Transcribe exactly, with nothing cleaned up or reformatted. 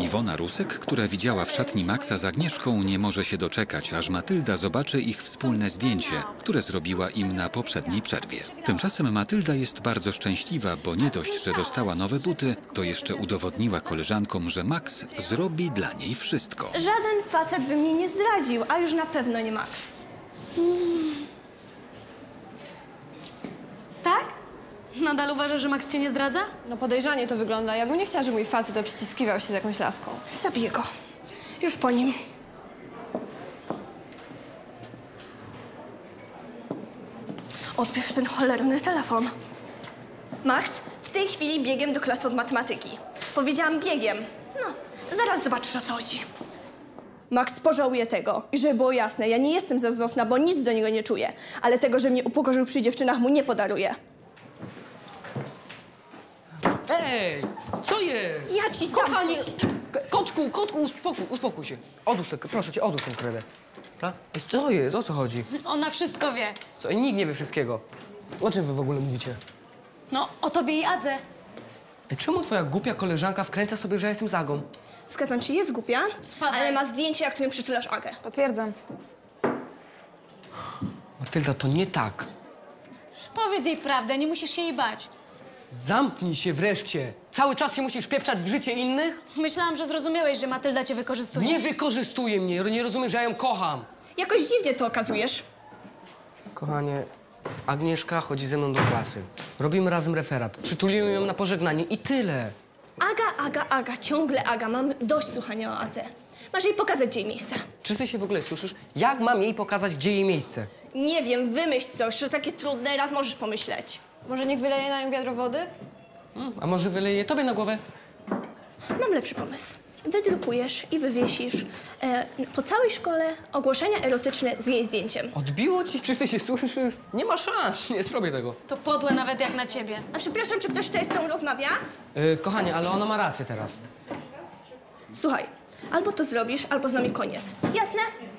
Iwona Rusek, która widziała w szatni Maxa z Agnieszką, nie może się doczekać, aż Matylda zobaczy ich wspólne zdjęcie, które zrobiła im na poprzedniej przerwie. Tymczasem Matylda jest bardzo szczęśliwa, bo nie dość, że dostała nowe buty, to jeszcze udowodniła koleżankom, że Max zrobi dla niej wszystko. Żaden facet by mnie nie zdradził, a już na pewno nie Max. Hmm. Tak? Nadal uważasz, że Max cię nie zdradza? No podejrzanie to wygląda. Ja bym nie chciała, żeby mój facet obściskiwał się z jakąś laską. Zabiję go. Już po nim. Odbierz ten cholerny telefon. Max, w tej chwili biegiem do klasy od matematyki. Powiedziałam biegiem. No, zaraz zobaczysz, o co chodzi. Max pożałuje tego. I żeby było jasne, ja nie jestem zazdrosna, bo nic do niego nie czuję. Ale tego, że mnie upokorzył przy dziewczynach, mu nie podaruję. Ej, co jest? Ja ci dam, Kochanie, co- k- kotku, kotku, uspokój, uspokój się. Odłóż tę, proszę cię, odłóż tę kredę. A? Co jest? O co chodzi? Ona wszystko wie. Co? Nikt nie wie wszystkiego. O czym wy w ogóle mówicie? No, o tobie i Adze. Ej, czemu twoja głupia koleżanka wkręca sobie, że ja jestem Zagą? Zgadzam się, jest głupia, Spadaj. ale ma zdjęcie, jak którym przytulasz Agę. Potwierdzam. Matylda, to nie tak. Powiedz jej prawdę, nie musisz się jej bać. Zamknij się wreszcie. Cały czas się musisz pieprzać w życie innych? Myślałam, że zrozumiałeś, że Matylda cię wykorzystuje. Nie wykorzystuje mnie, nie rozumiesz, że ja ją kocham. Jakoś dziwnie to okazujesz. Kochanie, Agnieszka chodzi ze mną do klasy. Robimy razem referat. Przytuliłem ją na pożegnanie i tyle. Aga, Aga, Aga, ciągle Aga. Mam dość słuchania o Adze. Masz jej pokazać, gdzie jej miejsce. Czy ty się w ogóle słyszysz? Jak mam jej pokazać, gdzie jej miejsce? Nie wiem, wymyśl coś, że takie trudne, raz możesz pomyśleć. Może niech wyleje na nią wiadro wody? Hmm, a może wyleję tobie na głowę? Mam lepszy pomysł. Wydrukujesz i wywiesisz e, po całej szkole ogłoszenia erotyczne z jej zdjęciem. Odbiło ci? Czy ty się słyszysz? Nie ma szans, nie zrobię tego. To podłe nawet jak na ciebie. A przepraszam, czy ktoś tutaj z tą rozmawia? Yy, kochanie, ale ona ma rację teraz. Słuchaj, albo to zrobisz, albo z nami koniec. Jasne?